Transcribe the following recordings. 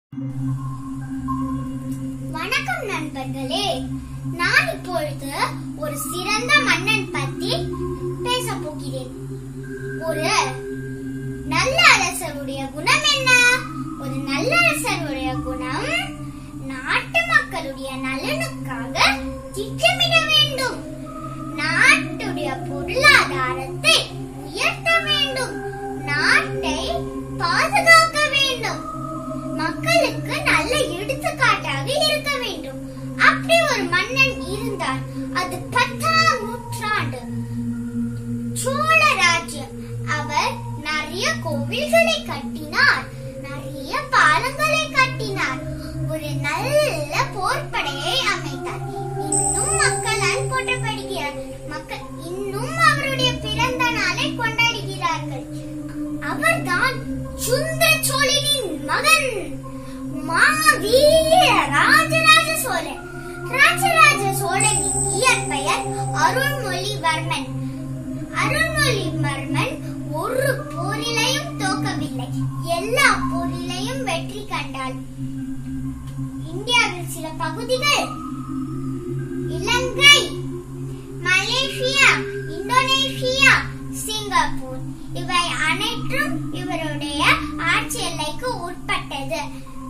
வணக்கம் நண்பர்களே, நான் இப்பொழுது ஒரு சிறந்த மன்னன் பற்றி பேச போகிறேன். ஒரு நல்ல அரசருடைய குணம் என்ன? ஒரு நல்ல அரசருடைய குணம் நாட்டு மக்களுடைய நலனுக்காக திட்டமிட வேண்டும், நாட்டுடைய பொருளாதாரத்தை உயர்த்த வேண்டும், நாட்டை பாதுகாக்க வேண்டும், மக்களுக்கு நல்ல எடுத்துக்காட்டாக இருக்க வேண்டும். அப்படி ஒரு மன்னன் இருந்தால் அது 10ஆம் நூற்றாண்டு சோழ ராஜ்யம். அவர் நிறைய கோவில்களை கட்டினார், நிறைய பாலங்களை கட்டினார், ஒரு நல்ல போர்ப்படையை அமைத்தார். இன்னும் மக்களால் போற்றப்படுகிறார். மக்கள் இன்னும் அவருடைய பிறந்த நாளை கொண்டாடுகிறார்கள். அவர்தான் சுந்தர சோழனின் மகன் மாவீர ராஜராஜ சோழன். ராஜராஜ சோழனின் இயற்பெயர் அருள்மொழிவர்மன். அருள்மொழிவர்மன் ஒரு போரிலையும் தோக்கவில்லை, எல்லா போரிலையும் வெற்றி கண்டார். இந்தியாவில் சில பகுதிகள் இலங்கை, மலேசியா, இந்தோனேஷியா, சிங்கப்பூர் இவை அனைத்தும் இவருடைய ஆட்சி எல்லைக்கு உட்பட்டது.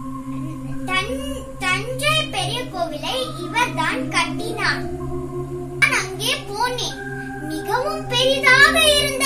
தஞ்சை பெரிய கோவிலை இவர்தான் கட்டினார். நான் அங்கே போனேன், மிகவும் பெரிதாக இருந்தது.